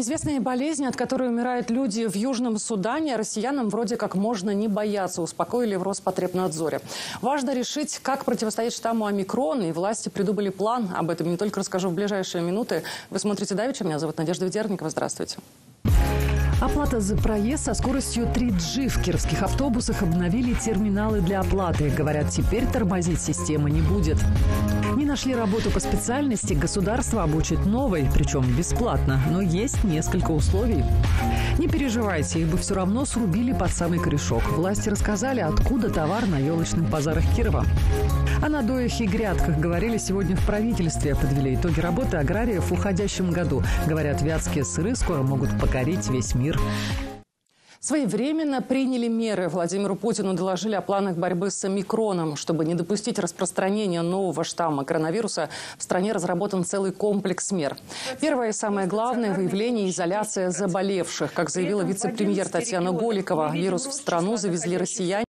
Неизвестные болезни, от которой умирают люди в Южном Судане, россиянам вроде как можно не бояться, успокоили в Роспотребнадзоре. Важно решить, как противостоять штамму омикрон, и власти придумали план. Об этом не только расскажу в ближайшие минуты. Вы смотрите «Давича», меня зовут Надежда Ведерникова. Здравствуйте. Оплата за проезд со скоростью 3G. В кировских автобусах обновили терминалы для оплаты. Говорят, теперь тормозить система не будет. Не нашли работу по специальности, государство обучит новой, причем бесплатно. Но есть несколько условий. Не переживайте, их бы все равно срубили под самый корешок. Власти рассказали, откуда товар на елочных базарах Кирова. О надоях и грядках говорили сегодня в правительстве. Подвели итоги работы аграриев в уходящем году. Говорят, вятские сыры скоро могут покорить весь мир. Своевременно приняли меры. Владимиру Путину доложили о планах борьбы с омикроном. Чтобы не допустить распространения нового штамма коронавируса, в стране разработан целый комплекс мер. Первое и самое главное – выявление и изоляция заболевших. Как заявила вице-премьер Татьяна Голикова, вирус в страну завезли россияне.